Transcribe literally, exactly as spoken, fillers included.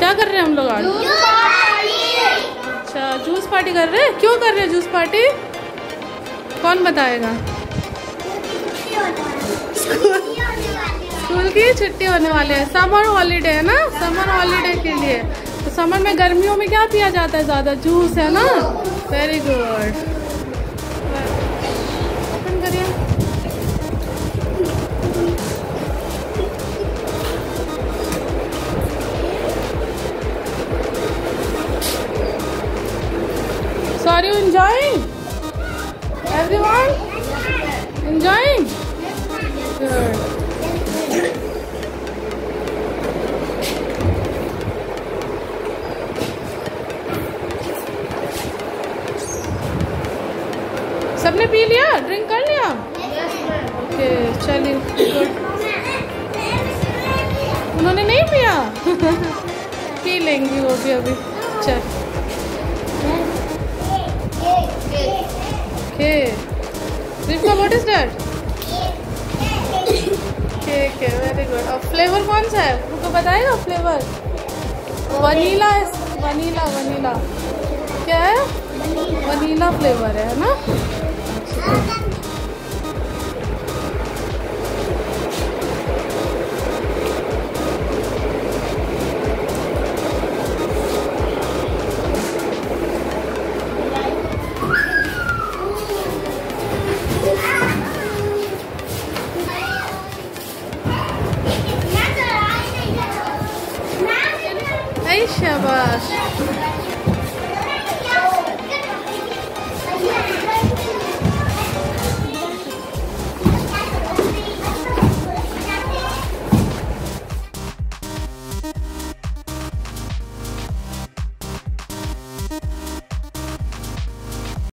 क्या कर रहे हैं हम लोग आज? अच्छा जूस पार्टी कर रहे हैं। क्यों कर रहे हैं जूस पार्टी? कौन बताएगा? स्कूल की छुट्टी होने वाले है। समर हॉलीडे है ना, समर हॉलीडे के लिए। तो समर में गर्मियों में क्या पिया जाता है ज़्यादा? जूस है ना। Very good. ओपन करिए। So are you enjoying? Everyone enjoying? Good. सबने पी लिया? ड्रिंक कर लिया? ओके चलिए गुड। उन्होंने नहीं पिया? पी लेंगी वो भी अभी। चल okay Rifka what is that? Cake है। Very good. और फ्लेवर कौन सा है उनको बताएगा? फ्लेवर वनीला है। वनीला वनीला क्या है? वनीला फ्लेवर है ना। शाबाश।